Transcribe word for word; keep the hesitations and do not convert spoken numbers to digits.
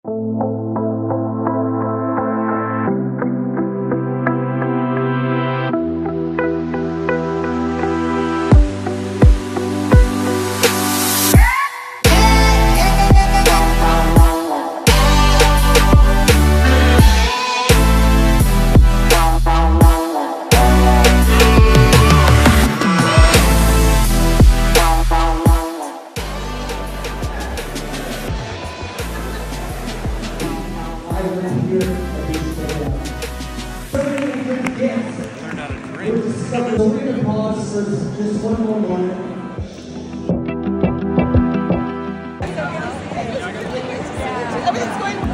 So we're going to pause for just one more moment. Everything's going